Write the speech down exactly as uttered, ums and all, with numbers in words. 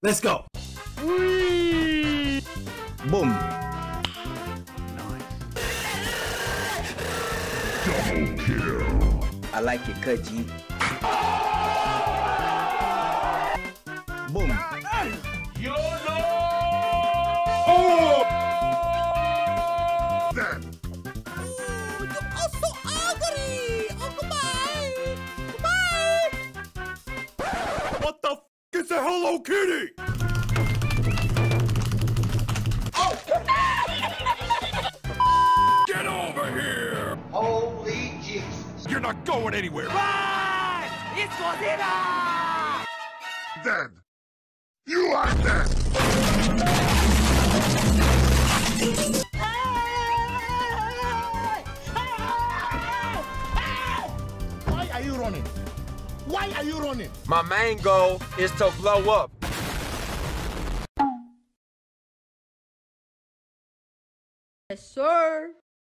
Let's go. Whee! Boom. Nice. Double kill. I like your cut, G. Boom. YOLO! Oh! Then. You are so ugly! Oh, goodbye! Goodbye! What the f is a Hello Kitty? Oh! Get over here! Holy Jesus. You're not going anywhere. Run! It's Godzilla! Then. You are dead! Why are you running? Why are you running? My main goal is to blow up. Yes, sir.